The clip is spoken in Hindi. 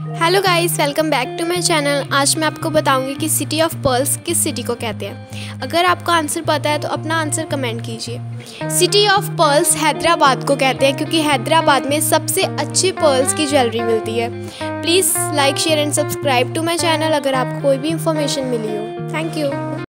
Hello guys, welcome back to my channel. आज मैं आपको बताऊंगी कि सिटी ऑफ पर्ल्स किस सिटी को कहते हैं। अगर आपको आंसर पता है तो अपना आंसर कमेंट कीजिए। सिटी ऑफ पर्ल्स हैदराबाद को कहते हैं क्योंकि हैदराबाद में सबसे अच्छी पर्ल्स की ज्वेलरी मिलती है। Please like, share and subscribe to my channel अगर आपको कोई भी इंफॉर्मेशन मिली हो। Thank you.